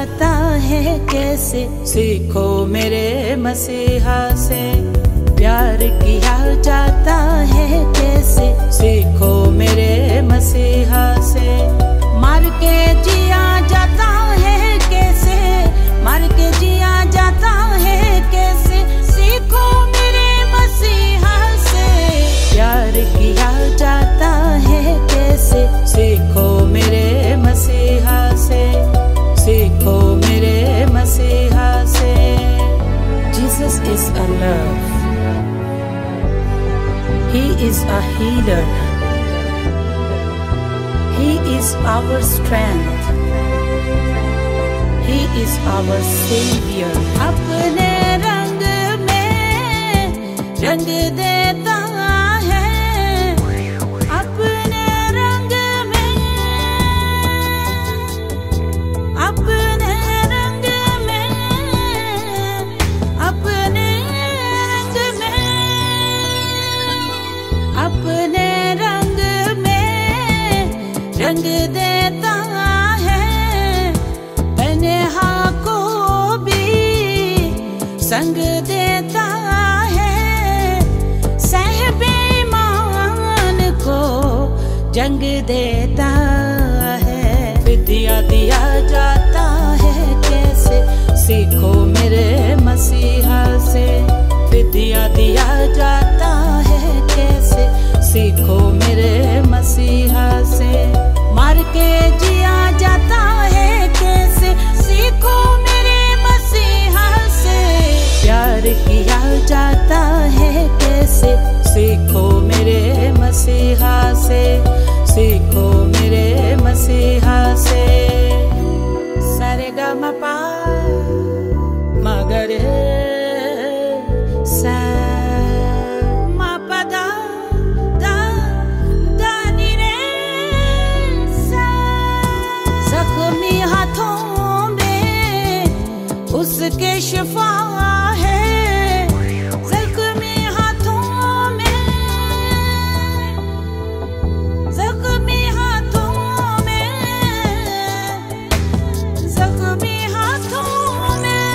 जाता है कैसे, सीखो मेरे मसीहा से। प्यार किया जाता है कैसे, सीखो मेरे मसीहा से। मर के जिया जाता है कैसे, मर के जिया जाता है कैसे, सीखो मेरे मसीहा से। प्यार किया जाता है कैसे, सीखो मेरे मसीहा से, सीखो मेरे मसीहा से। Jesus is a love. He is a healer. He is our strength. He is our savior. अपने रंग में रंग देता है, अपने रंग में, अपने रंग में, अपने रंग में, अपने रंग में रंग देता है। तन्हा को भी संग देता है, सहबेईमान को जंग देता है। विद्या दिया जाता है कैसे, सीखो मेरे मसीहा से। विद्या दिया जाता है कैसे, सीखो मेरे मसीहा से। मर के जिया जाता है कैसे, सीखो मेरे मसीहा से। प्यार किया जाता है कैसे, सीखो मेरे मसीहा से, सीखो मेरे मसीहा से। सारेगामापा मगरे सा मापदा दा दा नी रे सा। जख्मी हाथों में उसके शिफा है, जख्मी हाथों में, जख्मी हाथों में, जख्मी हाथों में,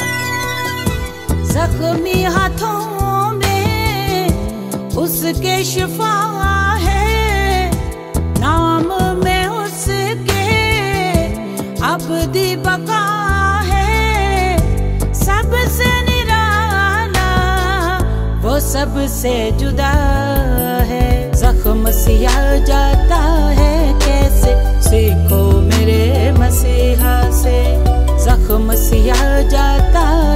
जख्मी हाथों में उसके शिफा है। नाम में उसके अबदी बका है, सबसे निराला वो सबसे जुदा है। जख्म सिया जाता है कैसे, सीखो मेरे मसीहा से। जख्म सिया जाता